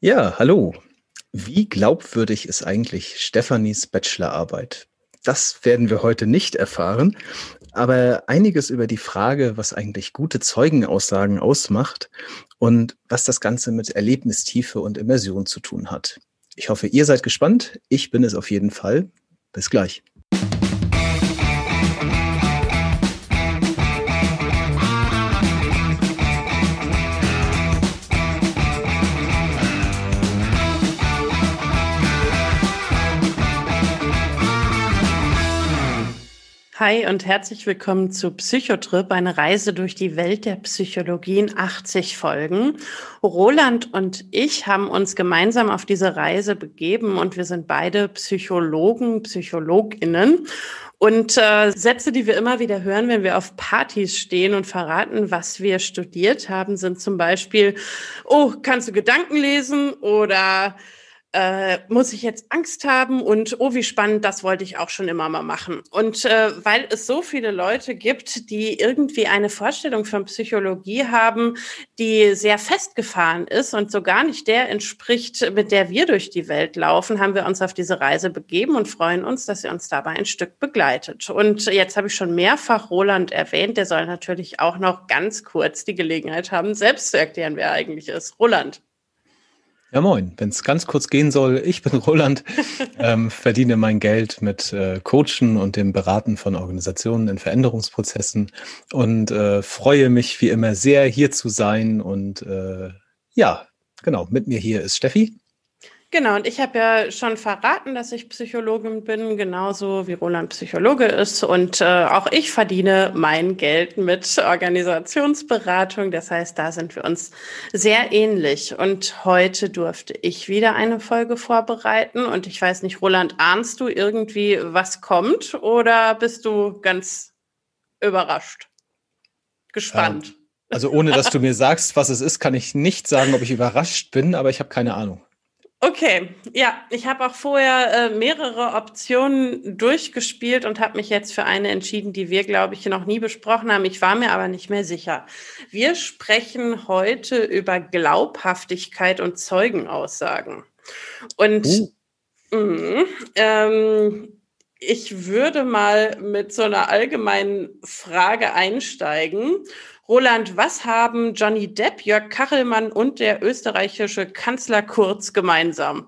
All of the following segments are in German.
Ja, hallo. Wie glaubwürdig ist eigentlich Stefanis Bachelorarbeit? Das werden wir heute nicht erfahren, aber einiges über die Frage, was eigentlich gute Zeugenaussagen ausmacht und was das Ganze mit Erlebnistiefe und Immersion zu tun hat. Ich hoffe, ihr seid gespannt. Ich bin es auf jeden Fall. Bis gleich. Hi und herzlich willkommen zu Psychotrip, eine Reise durch die Welt der Psychologie in 80 Folgen. Roland und ich haben uns gemeinsam auf diese Reise begeben und wir sind beide Psychologen, PsychologInnen. Und Sätze, die wir immer wieder hören, wenn wir auf Partys stehen und verraten, was wir studiert haben, sind zum Beispiel: Oh, kannst du Gedanken lesen? Oder muss ich jetzt Angst haben? Und oh, wie spannend, das wollte ich auch schon immer mal machen. Und weil es so viele Leute gibt, die irgendwie eine Vorstellung von Psychologie haben, die sehr festgefahren ist und so gar nicht der entspricht, mit der wir durch die Welt laufen, haben wir uns auf diese Reise begeben und freuen uns, dass ihr uns dabei ein Stück begleitet. Und jetzt habe ich schon mehrfach Roland erwähnt, der soll natürlich auch noch ganz kurz die Gelegenheit haben, selbst zu erklären, wer er eigentlich ist. Roland. Ja, moin. Wenn es ganz kurz gehen soll, ich bin Roland, verdiene mein Geld mit Coachen und dem Beraten von Organisationen in Veränderungsprozessen und freue mich wie immer sehr, hier zu sein. Und ja, genau, mit mir hier ist Steffi. Genau, und ich habe ja schon verraten, dass ich Psychologin bin, genauso wie Roland Psychologe ist. Und auch ich verdiene mein Geld mit Organisationsberatung. Das heißt, da sind wir uns sehr ähnlich. Und heute durfte ich wieder eine Folge vorbereiten. Und ich weiß nicht, Roland, ahnst du irgendwie, was kommt? Oder bist du ganz überrascht, gespannt? Also ohne dass du mir sagst, was es ist, kann ich nicht sagen, ob ich überrascht bin, aber ich habe keine Ahnung. Okay, ja, ich habe auch vorher mehrere Optionen durchgespielt und habe mich jetzt für eine entschieden, die wir, glaube ich, noch nie besprochen haben. Ich war mir aber nicht mehr sicher. Wir sprechen heute über Glaubhaftigkeit und Zeugenaussagen. Und ich würde mal mit so einer allgemeinen Frage einsteigen. Roland, was haben Johnny Depp, Jörg Kachelmann und der österreichische Kanzler Kurz gemeinsam?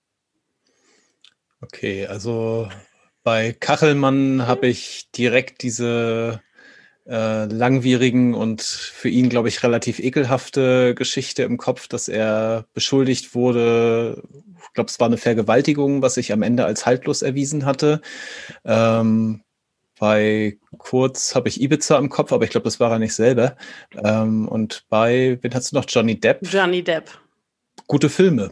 Okay, also bei Kachelmann habe ich direkt diese langwierigen und für ihn, glaube ich, relativ ekelhafte Geschichte im Kopf, dass er beschuldigt wurde. Ich glaube, es war eine Vergewaltigung, was sich am Ende als haltlos erwiesen hatte. Bei Kurz habe ich Ibiza im Kopf, aber ich glaube, das war er nicht selber. Und bei, wen hast du noch? Johnny Depp? Johnny Depp. Gute Filme.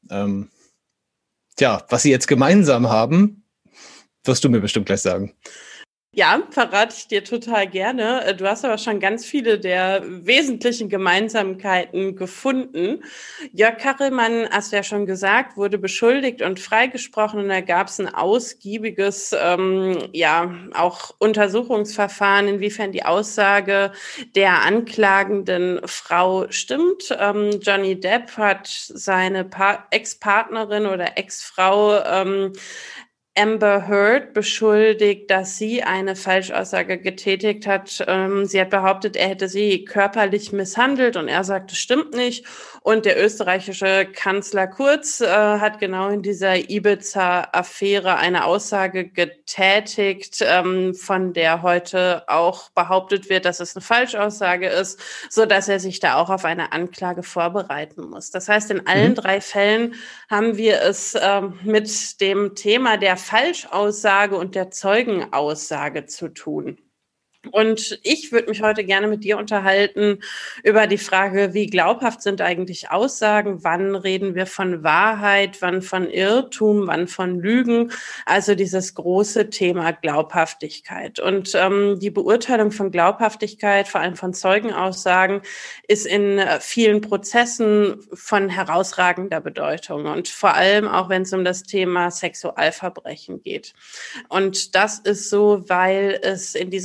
Tja, was sie jetzt gemeinsam haben, wirst du mir bestimmt gleich sagen. Ja, verrate ich dir total gerne. Du hast aber schon ganz viele der wesentlichen Gemeinsamkeiten gefunden. Jörg Kachelmann, hast du ja schon gesagt, wurde beschuldigt und freigesprochen und da gab es ein ausgiebiges, auch Untersuchungsverfahren, inwiefern die Aussage der anklagenden Frau stimmt. Johnny Depp hat seine Ex-Partnerin oder Ex-Frau Amber Heard beschuldigt, dass sie eine Falschaussage getätigt hat. Sie hat behauptet, er hätte sie körperlich misshandelt und er sagt, das stimmt nicht. Und der österreichische Kanzler Kurz hat genau in dieser Ibiza-Affäre eine Aussage getätigt, von der heute auch behauptet wird, dass es eine Falschaussage ist, so dass er sich da auch auf eine Anklage vorbereiten muss. Das heißt, in allen drei Fällen haben wir es mit dem Thema der Falschaussage und der Zeugenaussage zu tun. Und ich würde mich heute gerne mit dir unterhalten über die Frage, wie glaubhaft sind eigentlich Aussagen? Wann reden wir von Wahrheit? Wann von Irrtum? Wann von Lügen? Also dieses große Thema Glaubhaftigkeit. Und die Beurteilung von Glaubhaftigkeit, vor allem von Zeugenaussagen, ist in vielen Prozessen von herausragender Bedeutung. Und vor allem auch, wenn es um das Thema Sexualverbrechen geht. Und das ist so, weil es in diesen Fällen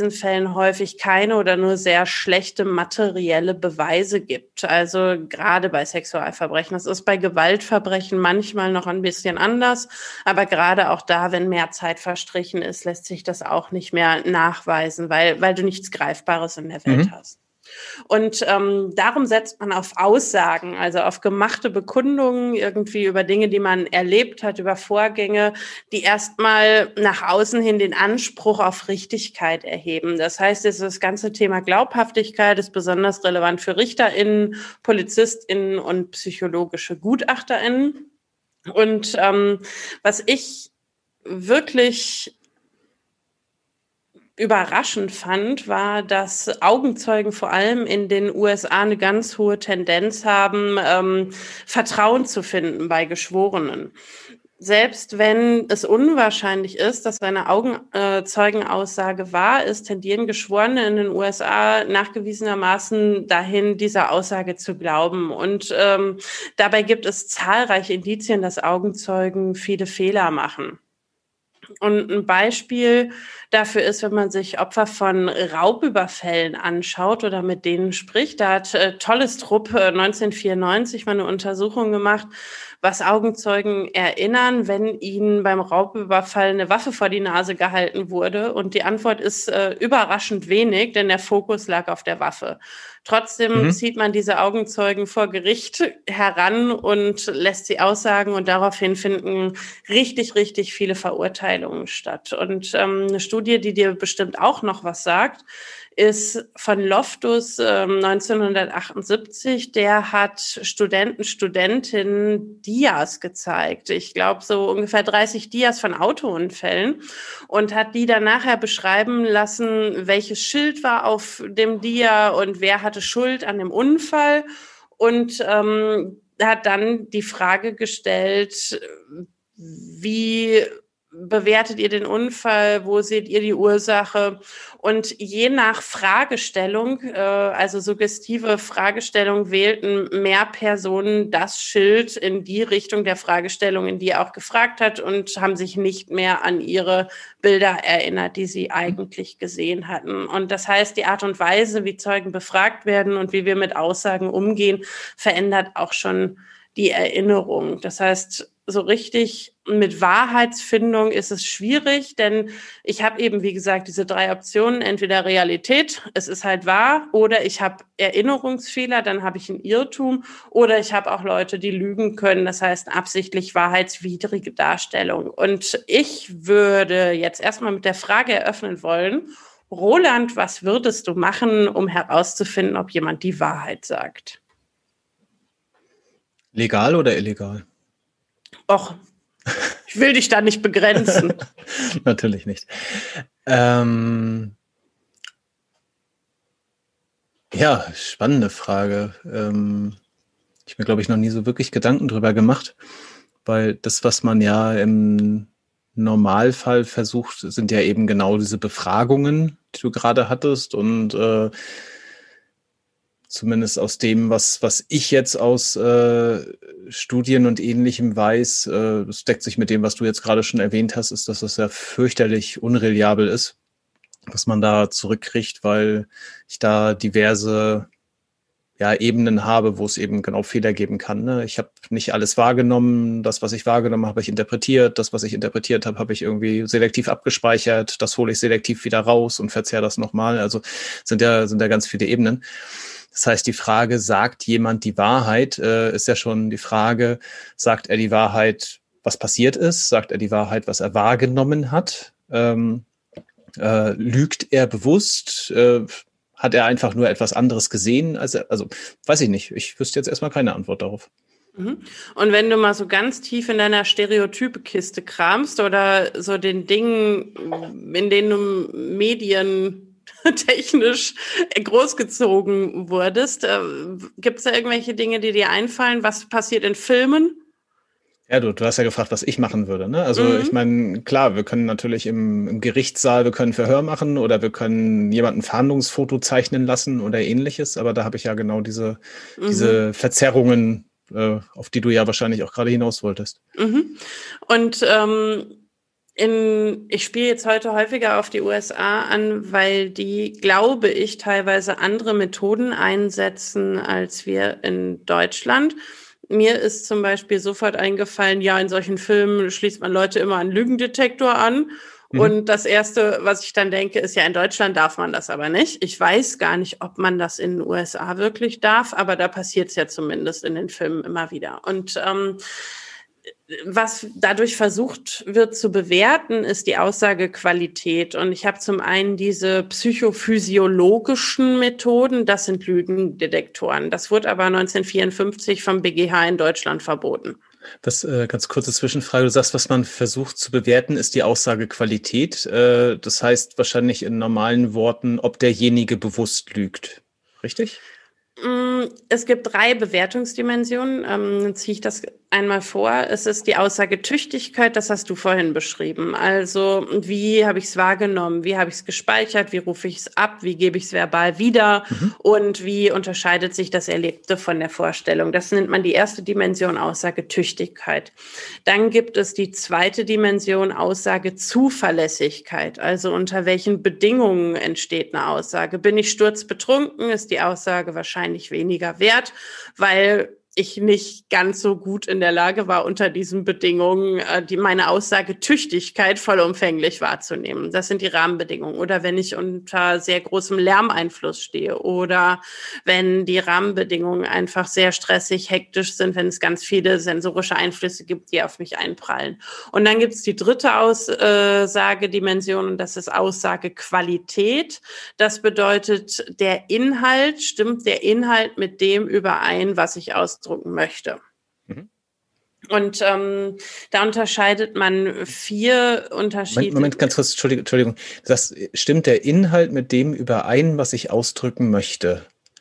dann häufig keine oder nur sehr schlechte materielle Beweise gibt. Also gerade bei Sexualverbrechen. Das ist bei Gewaltverbrechen manchmal noch ein bisschen anders, aber gerade auch da, wenn mehr Zeit verstrichen ist, lässt sich das auch nicht mehr nachweisen, weil du nichts Greifbares in der Welt hast. Und darum setzt man auf Aussagen, also auf gemachte Bekundungen irgendwie über Dinge, die man erlebt hat, über Vorgänge, die erstmal nach außen hin den Anspruch auf Richtigkeit erheben. Das heißt, das ganze Thema Glaubhaftigkeit ist besonders relevant für RichterInnen, PolizistInnen und psychologische GutachterInnen. Und was ich wirklich überraschend fand, war, dass Augenzeugen vor allem in den USA eine ganz hohe Tendenz haben, Vertrauen zu finden bei Geschworenen. Selbst wenn es unwahrscheinlich ist, dass eine Augenzeugenaussage wahr ist, tendieren Geschworene in den USA nachgewiesenermaßen dahin, dieser Aussage zu glauben. Und dabei gibt es zahlreiche Indizien, dass Augenzeugen viele Fehler machen. Und ein Beispiel dafür ist, wenn man sich Opfer von Raubüberfällen anschaut oder mit denen spricht. Da hat Tolles Trupp 1994 mal eine Untersuchung gemacht, was Augenzeugen erinnern, wenn ihnen beim Raubüberfall eine Waffe vor die Nase gehalten wurde. Und die Antwort ist überraschend wenig, denn der Fokus lag auf der Waffe. Trotzdem zieht man diese Augenzeugen vor Gericht heran und lässt sie aussagen und daraufhin finden richtig, richtig viele Verurteilungen statt. Und eine Studie, die dir bestimmt auch noch was sagt, ist von Loftus 1978. Der hat Studentinnen Dias gezeigt. Ich glaube, so ungefähr 30 Dias von Autounfällen und hat die dann nachher beschreiben lassen, welches Schild war auf dem Dia und wer hatte Schuld an dem Unfall. Und hat dann die Frage gestellt, wie bewertet ihr den Unfall? Wo seht ihr die Ursache? Und je nach Fragestellung, also suggestive Fragestellung, wählten mehr Personen das Schild in die Richtung der Fragestellung, in die er auch gefragt hat und haben sich nicht mehr an ihre Bilder erinnert, die sie eigentlich gesehen hatten. Und das heißt, die Art und Weise, wie Zeugen befragt werden und wie wir mit Aussagen umgehen, verändert auch schon die Erinnerung. Das heißt, so richtig mit Wahrheitsfindung ist es schwierig, denn ich habe eben, wie gesagt, diese 3 Optionen, entweder Realität, es ist halt wahr, oder ich habe Erinnerungsfehler, dann habe ich einen Irrtum, oder ich habe auch Leute, die lügen können, das heißt absichtlich wahrheitswidrige Darstellung. Und ich würde jetzt erstmal mit der Frage eröffnen wollen, Roland, was würdest du machen, um herauszufinden, ob jemand die Wahrheit sagt? Legal oder illegal? Och, ich will dich da nicht begrenzen. Natürlich nicht. Ja, spannende Frage. Ich habe mir, glaube ich, noch nie so wirklich Gedanken drüber gemacht, weil das, was man ja im Normalfall versucht, sind ja eben genau diese Befragungen, die du gerade hattest und zumindest aus dem, was ich jetzt aus Studien und Ähnlichem weiß, das deckt sich mit dem, was du jetzt gerade schon erwähnt hast, ist, dass das ja fürchterlich unreliabel ist, was man da zurückkriegt, weil ich da diverse Ebenen habe, wo es eben genau Fehler geben kann. Ne? Ich habe nicht alles wahrgenommen. Das, was ich wahrgenommen habe, habe ich interpretiert. Das, was ich interpretiert habe, habe ich irgendwie selektiv abgespeichert. Das hole ich selektiv wieder raus und verzehre das nochmal. Also sind ja ganz viele Ebenen. Das heißt, die Frage, sagt jemand die Wahrheit, ist ja schon die Frage, sagt er die Wahrheit, was passiert ist? Sagt er die Wahrheit, was er wahrgenommen hat? Lügt er bewusst? Hat er einfach nur etwas anderes gesehen? Also weiß ich nicht. Ich wüsste jetzt erstmal keine Antwort darauf. Und wenn du mal so ganz tief in deiner Stereotype-Kiste kramst oder so den Dingen, in denen du medientechnisch großgezogen wurdest, gibt es da irgendwelche Dinge, die dir einfallen? Was passiert in Filmen? Ja, du hast ja gefragt, was ich machen würde, ne? Also ich meine, klar, wir können natürlich im Gerichtssaal, wir können Verhör machen oder wir können jemanden ein Fahndungsfoto zeichnen lassen oder ähnliches, aber da habe ich ja genau diese Verzerrungen, auf die du ja wahrscheinlich auch gerade hinaus wolltest. Und Ich spiele jetzt heute häufiger auf die USA an, weil die, glaube ich, teilweise andere Methoden einsetzen als wir in Deutschland. Mir ist zum Beispiel sofort eingefallen, ja, in solchen Filmen schließt man Leute immer einen Lügendetektor an. Und das Erste, was ich dann denke, ist ja, in Deutschland darf man das aber nicht. Ich weiß gar nicht, ob man das in den USA wirklich darf, aber da passiert es ja zumindest in den Filmen immer wieder. Und was dadurch versucht wird zu bewerten, ist die Aussagequalität. Und ich habe zum einen diese psychophysiologischen Methoden, das sind Lügendetektoren. Das wurde aber 1954 vom BGH in Deutschland verboten. Das ganz kurze Zwischenfrage. Du sagst, was man versucht zu bewerten, ist die Aussagequalität. Das heißt wahrscheinlich in normalen Worten, ob derjenige bewusst lügt. Richtig? Es gibt 3 Bewertungsdimensionen. Dann ziehe ich das einmal vor. Es ist die Aussagetüchtigkeit, das hast du vorhin beschrieben. Also wie habe ich es wahrgenommen, wie habe ich es gespeichert, wie rufe ich es ab, wie gebe ich es verbal wieder und wie unterscheidet sich das Erlebte von der Vorstellung. Das nennt man die erste Dimension, Aussagetüchtigkeit. Dann gibt es die zweite Dimension, Aussagezuverlässigkeit. Also unter welchen Bedingungen entsteht eine Aussage. Bin ich sturzbetrunken, ist die Aussage wahrscheinlich weniger wert, weil ich nicht ganz so gut in der Lage war, unter diesen Bedingungen meine Aussagetüchtigkeit vollumfänglich wahrzunehmen. Das sind die Rahmenbedingungen. Oder wenn ich unter sehr großem Lärmeinfluss stehe oder wenn die Rahmenbedingungen einfach sehr stressig, hektisch sind, wenn es ganz viele sensorische Einflüsse gibt, die auf mich einprallen. Und dann gibt es die dritte Aussagedimension und das ist Aussagequalität. Das bedeutet, stimmt der Inhalt mit dem überein, was ich ausdrücken möchte. Und da unterscheidet man 4 Unterschiede. Moment, ganz kurz, Entschuldigung. Das stimmt der Inhalt mit dem überein, was ich ausdrücken möchte?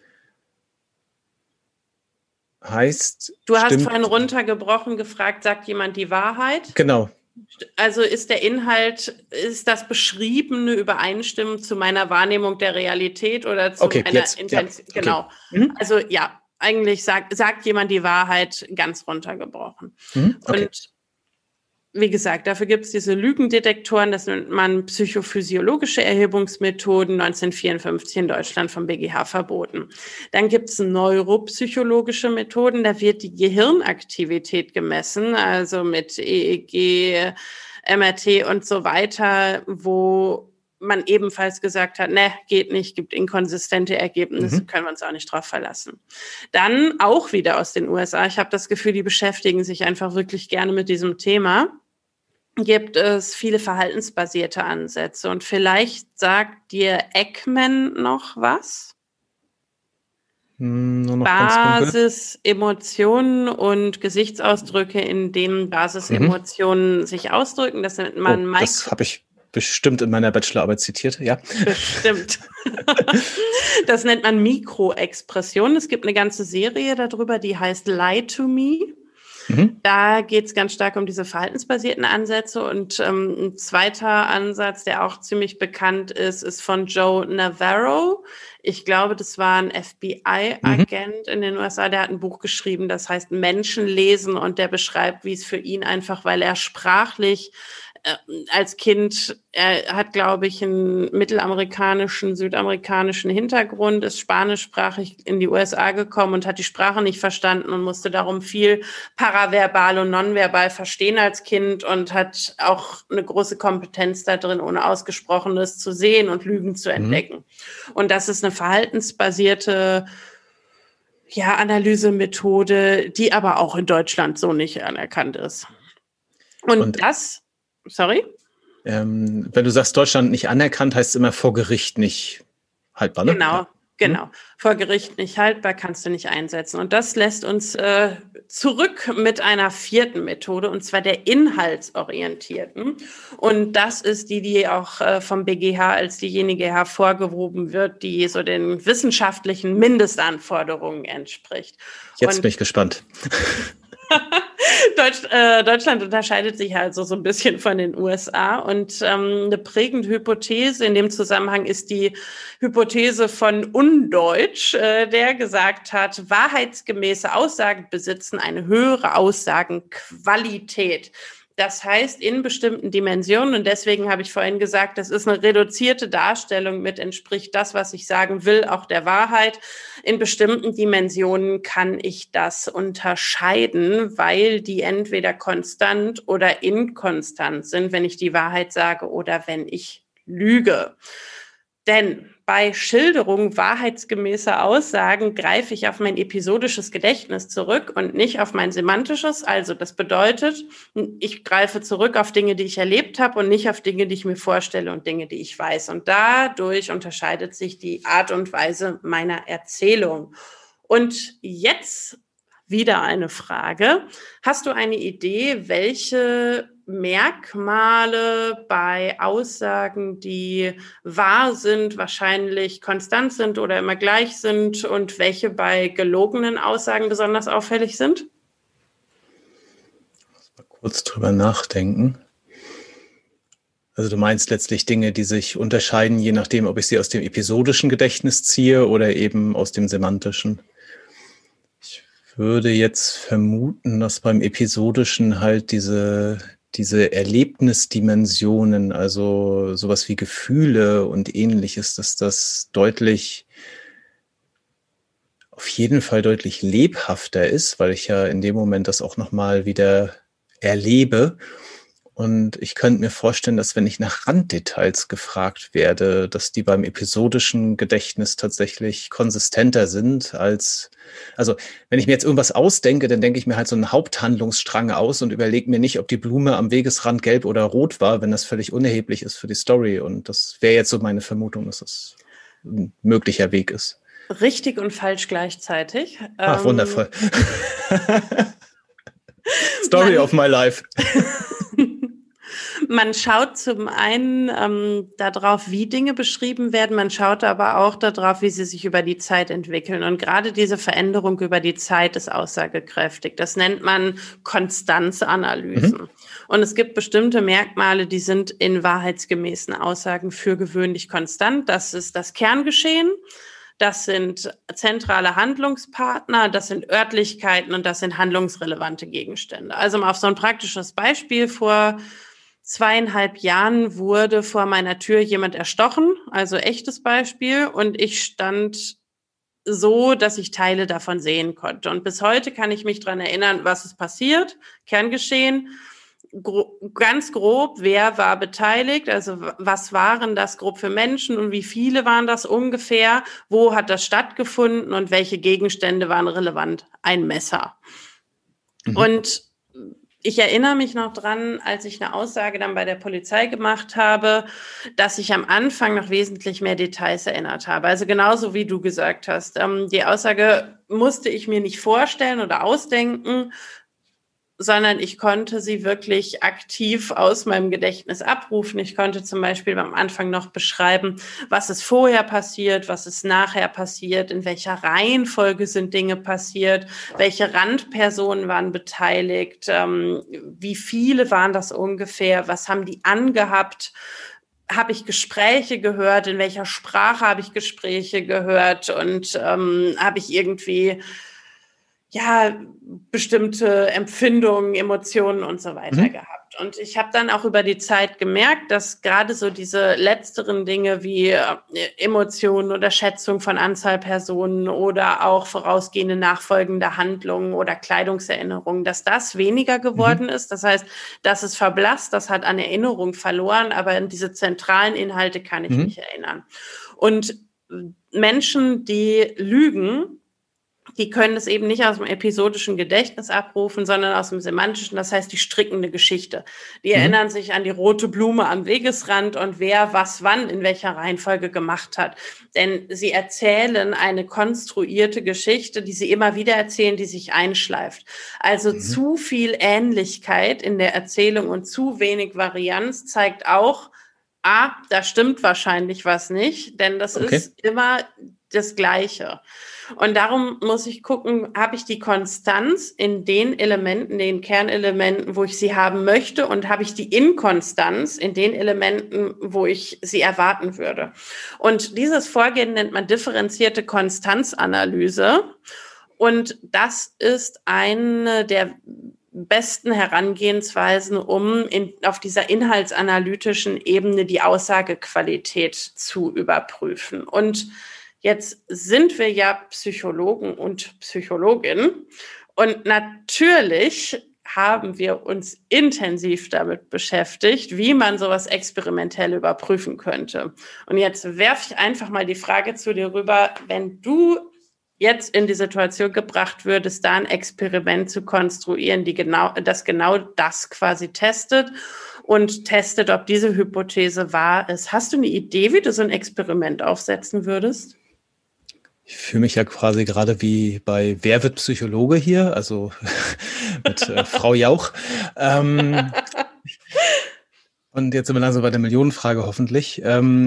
Heißt, du hast vorhin runtergebrochen gefragt, sagt jemand die Wahrheit? Genau. Also ist der Inhalt, ist das Beschriebene übereinstimmend zu meiner Wahrnehmung der Realität oder zu meiner Intention? Ja, genau. Also ja. Eigentlich sagt jemand die Wahrheit ganz runtergebrochen. Und wie gesagt, dafür gibt es diese Lügendetektoren, das nennt man psychophysiologische Erhebungsmethoden, 1954 in Deutschland vom BGH verboten. Dann gibt es neuropsychologische Methoden, da wird die Gehirnaktivität gemessen, also mit EEG, MRT und so weiter, wo man ebenfalls gesagt hat, ne, geht nicht, gibt inkonsistente Ergebnisse, können wir uns auch nicht drauf verlassen. Dann auch wieder aus den USA, ich habe das Gefühl, die beschäftigen sich einfach wirklich gerne mit diesem Thema, gibt es viele verhaltensbasierte Ansätze. Und vielleicht sagt dir Ekman noch was? Nur noch Basis, Emotionen und Gesichtsausdrücke, in denen Basis-Emotionen sich ausdrücken. Das nennt man das habe ich bestimmt in meiner Bachelorarbeit zitiert, ja. Bestimmt. Das nennt man Mikroexpression. Es gibt eine ganze Serie darüber, die heißt Lie to Me. Da geht es ganz stark um diese verhaltensbasierten Ansätze. Und ein zweiter Ansatz, der auch ziemlich bekannt ist, ist von Joe Navarro. Ich glaube, das war ein FBI-Agent in den USA, der hat ein Buch geschrieben, das heißt Menschen lesen und der beschreibt, wie es für ihn einfach, weil er sprachlich als Kind, er hat, glaube ich, einen mittelamerikanischen, südamerikanischen Hintergrund, ist spanischsprachig in die USA gekommen und hat die Sprache nicht verstanden und musste darum viel paraverbal und nonverbal verstehen als Kind und hat auch eine große Kompetenz da drin, ohne Ausgesprochenes zu sehen und Lügen zu entdecken. Und das ist eine verhaltensbasierte Analysemethode, die aber auch in Deutschland so nicht anerkannt ist. Und das... Sorry? Wenn du sagst, Deutschland nicht anerkannt, heißt es immer vor Gericht nicht haltbar, ne? Genau. Vor Gericht nicht haltbar, kannst du nicht einsetzen. Und das lässt uns zurück mit einer 4. Methode, und zwar der inhaltsorientierten. Und das ist die auch vom BGH als diejenige hervorgehoben wird, die so den wissenschaftlichen Mindestanforderungen entspricht. Jetzt bin ich gespannt. Deutschland unterscheidet sich also so ein bisschen von den USA und eine prägende Hypothese in dem Zusammenhang ist die Hypothese von Undeutsch, der gesagt hat, wahrheitsgemäße Aussagen besitzen eine höhere Aussagenqualität. Das heißt, in bestimmten Dimensionen, und deswegen habe ich vorhin gesagt, das ist eine reduzierte Darstellung mit entspricht das, was ich sagen will, auch der Wahrheit. In bestimmten Dimensionen kann ich das unterscheiden, weil die entweder konstant oder inkonstant sind, wenn ich die Wahrheit sage oder wenn ich lüge. Denn bei Schilderung wahrheitsgemäßer Aussagen greife ich auf mein episodisches Gedächtnis zurück und nicht auf mein semantisches. Also das bedeutet, ich greife zurück auf Dinge, die ich erlebt habe und nicht auf Dinge, die ich mir vorstelle und Dinge, die ich weiß. Und dadurch unterscheidet sich die Art und Weise meiner Erzählung. Und jetzt wieder eine Frage. Hast du eine Idee, welche Merkmale bei Aussagen, die wahr sind, wahrscheinlich konstant sind oder immer gleich sind und welche bei gelogenen Aussagen besonders auffällig sind? Mal kurz drüber nachdenken. Also du meinst letztlich Dinge, die sich unterscheiden, je nachdem, ob ich sie aus dem episodischen Gedächtnis ziehe oder eben aus dem semantischen. Ich würde jetzt vermuten, dass beim episodischen halt diese Erlebnisdimensionen, also sowas wie Gefühle und Ähnliches, dass das auf jeden Fall deutlich lebhafter ist, weil ich ja in dem Moment das auch nochmal wieder erlebe. Und ich könnte mir vorstellen, dass wenn ich nach Randdetails gefragt werde, dass die beim episodischen Gedächtnis tatsächlich konsistenter sind also wenn ich mir jetzt irgendwas ausdenke, dann denke ich mir halt so einen Haupthandlungsstrang aus und überlege mir nicht, ob die Blume am Wegesrand gelb oder rot war, wenn das völlig unerheblich ist für die Story. Und das wäre jetzt so meine Vermutung, dass das ein möglicher Weg ist. Richtig und falsch gleichzeitig. Ach, wundervoll. Story of my life. Man schaut zum einen darauf, wie Dinge beschrieben werden, man schaut aber auch darauf, wie sie sich über die Zeit entwickeln. Und gerade diese Veränderung über die Zeit ist aussagekräftig. Das nennt man Konstanzanalysen. Und es gibt bestimmte Merkmale, die sind in wahrheitsgemäßen Aussagen für gewöhnlich konstant. Das ist das Kerngeschehen. Das sind zentrale Handlungspartner, das sind Örtlichkeiten und das sind handlungsrelevante Gegenstände. Also mal auf so ein praktisches Beispiel: Vor 2,5 Jahren wurde vor meiner Tür jemand erstochen, also echtes Beispiel, und ich stand so, dass ich Teile davon sehen konnte. Und bis heute kann ich mich daran erinnern, was ist passiert, Kerngeschehen. Ganz grob, wer war beteiligt, also was waren das grob für Menschen und wie viele waren das ungefähr, wo hat das stattgefunden und welche Gegenstände waren relevant? Ein Messer. Und ich erinnere mich noch dran, als ich eine Aussage dann bei der Polizei gemacht habe, dass ich am Anfang noch wesentlich mehr Details erinnert habe. Also genauso wie du gesagt hast. Die Aussage musste ich mir nicht vorstellen oder ausdenken, sondern ich konnte sie wirklich aktiv aus meinem Gedächtnis abrufen. Ich konnte zum Beispiel am Anfang noch beschreiben, was ist vorher passiert, was ist nachher passiert, in welcher Reihenfolge sind Dinge passiert, welche Randpersonen waren beteiligt, wie viele waren das ungefähr, was haben die angehabt, habe ich Gespräche gehört, in welcher Sprache habe ich Gespräche gehört und habe ich irgendwie bestimmte Empfindungen, Emotionen und so weiter gehabt. Und ich habe dann auch über die Zeit gemerkt, dass gerade so diese letzteren Dinge wie Emotionen oder Schätzung von Anzahl Personen oder auch vorausgehende nachfolgende Handlungen oder Kleidungserinnerungen, dass das weniger geworden ist. Das heißt, das ist verblasst, das hat an Erinnerung verloren, aber an diese zentralen Inhalte kann ich mich erinnern. Und Menschen, die lügen, die können es eben nicht aus dem episodischen Gedächtnis abrufen, sondern aus dem semantischen, das heißt die strickende Geschichte. Die erinnern sich an die rote Blume am Wegesrand und wer was wann in welcher Reihenfolge gemacht hat. Denn sie erzählen eine konstruierte Geschichte, die sie immer wieder erzählen, die sich einschleift. Also zu viel Ähnlichkeit in der Erzählung und zu wenig Varianz zeigt auch, da stimmt wahrscheinlich was nicht, denn das ist immer das Gleiche. Und darum muss ich gucken, habe ich die Konstanz in den Elementen, den Kernelementen, wo ich sie haben möchte, und habe ich die Inkonstanz in den Elementen, wo ich sie erwarten würde. Und dieses Vorgehen nennt man differenzierte Konstanzanalyse. Und das ist eine der besten Herangehensweisen, um auf dieser inhaltsanalytischen Ebene die Aussagequalität zu überprüfen. Und jetzt sind wir ja Psychologen und Psychologinnen und natürlich haben wir uns intensiv damit beschäftigt, wie man sowas experimentell überprüfen könnte. Und jetzt werfe ich einfach mal die Frage zu dir rüber, wenn du jetzt in die Situation gebracht würdest, da ein Experiment zu konstruieren, das genau das quasi testet und testet, ob diese Hypothese wahr ist. Hast du eine Idee, wie du so ein Experiment aufsetzen würdest? Ich fühle mich ja quasi gerade wie bei Wer wird Psychologe hier, also mit Frau Jauch. Und jetzt sind wir langsam bei der Millionenfrage hoffentlich.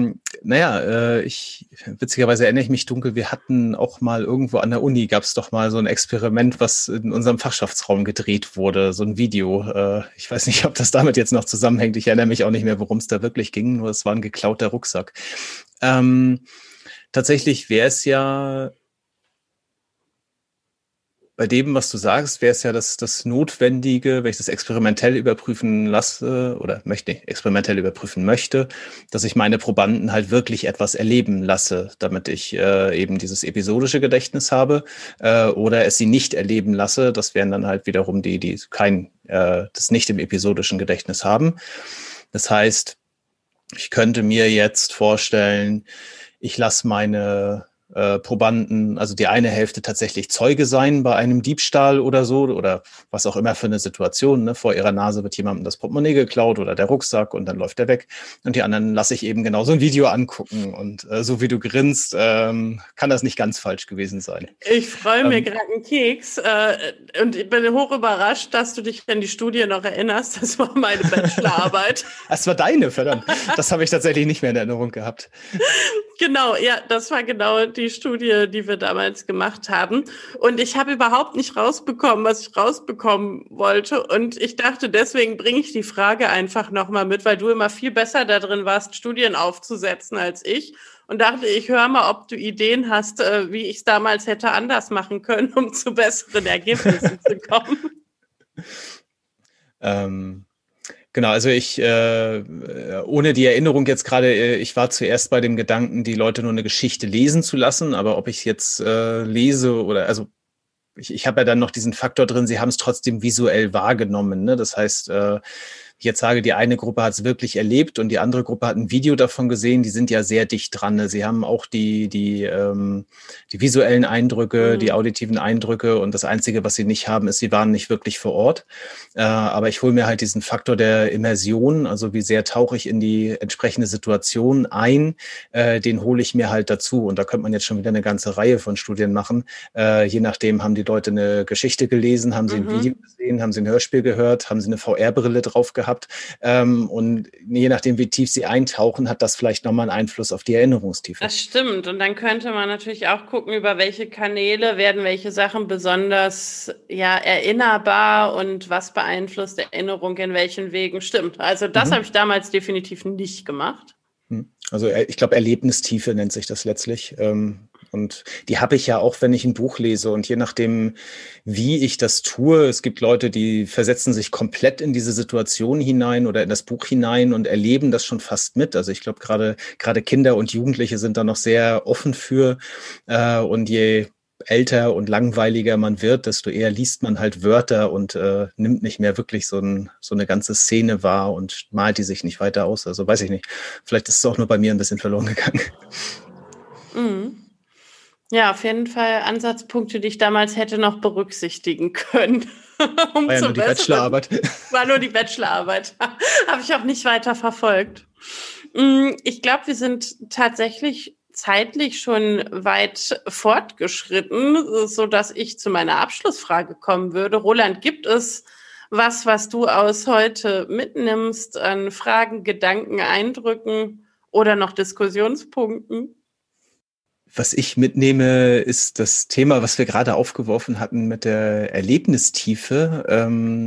Witzigerweise erinnere ich mich dunkel, wir hatten auch mal irgendwo an der Uni, gab es doch mal so ein Experiment, was in unserem Fachschaftsraum gedreht wurde, so ein Video. Ich weiß nicht, ob das damit jetzt noch zusammenhängt. Ich erinnere mich auch nicht mehr, worum es da wirklich ging, nur es war ein geklauter Rucksack. Tatsächlich wäre es ja bei dem, was du sagst, wäre es ja das Notwendige, wenn ich das experimentell überprüfen lasse oder experimentell überprüfen möchte, dass ich meine Probanden halt wirklich etwas erleben lasse, damit ich eben dieses episodische Gedächtnis habe oder es sie nicht erleben lasse. Das wären dann halt wiederum die das nicht im episodischen Gedächtnis haben. Das heißt, ich könnte mir jetzt vorstellen, ich lasse meine Probanden, also die eine Hälfte tatsächlich Zeuge sein bei einem Diebstahl oder so oder was auch immer für eine Situation. Ne? Vor ihrer Nase wird jemandem das Portemonnaie geklaut oder der Rucksack und dann läuft er weg. Und die anderen lasse ich eben genau so ein Video angucken. Und so wie du grinst, kann das nicht ganz falsch gewesen sein. Ich freue mir gerade einen Keks und ich bin hoch überrascht, dass du dich an die Studie noch erinnerst. Das war meine Bachelorarbeit. Das war deine, verdammt. Das habe ich tatsächlich nicht mehr in Erinnerung gehabt. Genau, ja, das war genau die Studie, die wir damals gemacht haben. Und ich habe überhaupt nicht rausbekommen, was ich rausbekommen wollte. Und ich dachte, deswegen bringe ich die Frage einfach nochmal mit, weil du immer viel besser da drin warst, Studien aufzusetzen als ich. Und dachte, ich höre mal, ob du Ideen hast, wie ich es damals hätte anders machen können, um zu besseren Ergebnissen zu kommen. Genau, also ohne die Erinnerung jetzt gerade, ich war zuerst bei dem Gedanken, die Leute nur eine Geschichte lesen zu lassen, aber ob ich jetzt lese oder, also ich habe ja dann noch diesen Faktor drin, sie haben es trotzdem visuell wahrgenommen, ne? Das heißt, ich jetzt sage, die eine Gruppe hat es wirklich erlebt und die andere Gruppe hat ein Video davon gesehen, die sind ja sehr dicht dran. Ne? Sie haben auch die visuellen Eindrücke, die auditiven Eindrücke und das Einzige, was sie nicht haben, ist, sie waren nicht wirklich vor Ort. Aber ich hole mir halt diesen Faktor der Immersion, also wie sehr tauche ich in die entsprechende Situation ein, den hole ich mir halt dazu. Und da könnte man jetzt schon wieder eine ganze Reihe von Studien machen. Je nachdem, haben die Leute eine Geschichte gelesen, haben sie ein Video gesehen, haben sie ein Hörspiel gehört, haben sie eine VR-Brille drauf gehabt. Und je nachdem, wie tief sie eintauchen, hat das vielleicht nochmal einen Einfluss auf die Erinnerungstiefe. Das stimmt. Und dann könnte man natürlich auch gucken, über welche Kanäle werden welche Sachen besonders erinnerbar und was beeinflusst Erinnerung in welchen Wegen. Stimmt. Also das habe ich damals definitiv nicht gemacht. Also ich glaube, Erlebnistiefe nennt sich das letztlich. Und die habe ich ja auch, wenn ich ein Buch lese. Und je nachdem, wie ich das tue, es gibt Leute, die versetzen sich komplett in diese Situation hinein oder in das Buch hinein und erleben das schon fast mit. Also ich glaube, gerade Kinder und Jugendliche sind da noch sehr offen für. Und je älter und langweiliger man wird, desto eher liest man halt Wörter und nimmt nicht mehr wirklich so eine ganze Szene wahr und malt die sich nicht weiter aus. Also weiß ich nicht. Vielleicht ist es auch nur bei mir ein bisschen verloren gegangen. Ja, auf jeden Fall Ansatzpunkte, die ich damals hätte noch berücksichtigen können. War ja nur die Bachelorarbeit. War nur die Bachelorarbeit. Habe ich auch nicht weiter verfolgt. Ich glaube, wir sind tatsächlich zeitlich schon weit fortgeschritten, sodass ich zu meiner Abschlussfrage kommen würde. Roland, gibt es was du aus heute mitnimmst an Fragen, Gedanken, Eindrücken oder noch Diskussionspunkten? Was ich mitnehme, ist das Thema, was wir gerade aufgeworfen hatten mit der Erlebnistiefe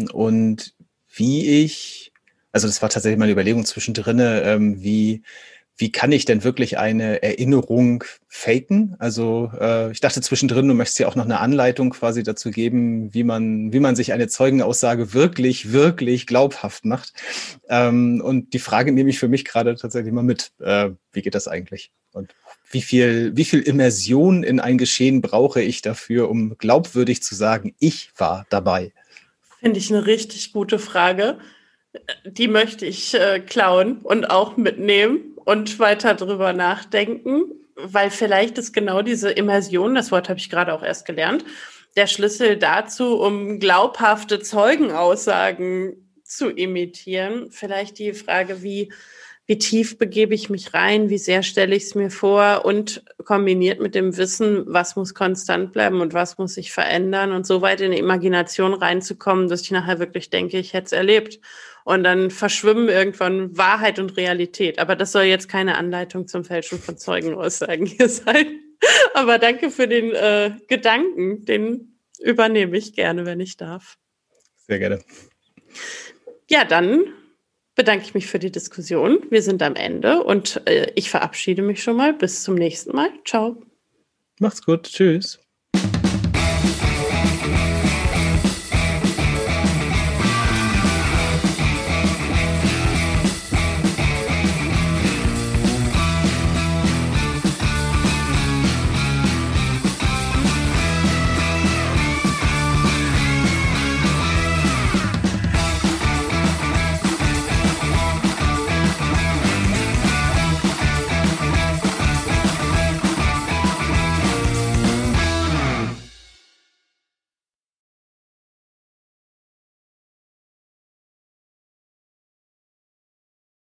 und also das war tatsächlich meine Überlegung zwischendrin, wie wie kann ich denn wirklich eine Erinnerung faken? Also ich dachte zwischendrin, du möchtest ja auch noch eine Anleitung quasi dazu geben, wie man sich eine Zeugenaussage wirklich, wirklich glaubhaft macht. Und die Frage nehme ich für mich gerade tatsächlich mal mit. Wie geht das eigentlich? Und wie viel Immersion in ein Geschehen brauche ich dafür, um glaubwürdig zu sagen, ich war dabei? Finde ich eine richtig gute Frage. Die möchte ich klauen und auch mitnehmen und weiter drüber nachdenken, weil vielleicht ist genau diese Immersion, das Wort habe ich gerade auch erst gelernt, der Schlüssel dazu, um glaubhafte Zeugenaussagen zu imitieren. Vielleicht die Frage, wie tief begebe ich mich rein, wie sehr stelle ich es mir vor und kombiniert mit dem Wissen, was muss konstant bleiben und was muss sich verändern und so weit in die Imagination reinzukommen, dass ich nachher wirklich denke, ich hätte es erlebt. Und dann verschwimmen irgendwann Wahrheit und Realität. Aber das soll jetzt keine Anleitung zum Fälschen von Zeugenaussagen hier sein. Aber danke für den Gedanken, den übernehme ich gerne, wenn ich darf. Sehr gerne. Ja, dann bedanke ich mich für die Diskussion. Wir sind am Ende und ich verabschiede mich schon mal. Bis zum nächsten Mal. Ciao. Macht's gut. Tschüss.